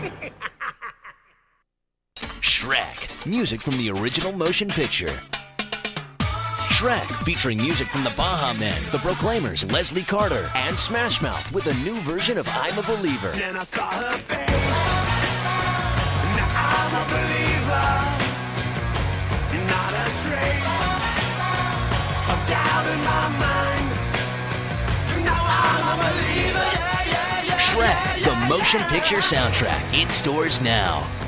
Shrek, music from the original motion picture. Shrek, featuring music from the Baha Men, the Proclaimers, Leslie Carter, and Smash Mouth with a new version of I'm a Believer. Then I saw her face. Now I'm a believer. Not a trace of doubt in my mind. Now I'm a believer. Shrek, the motion picture soundtrack. In stores now.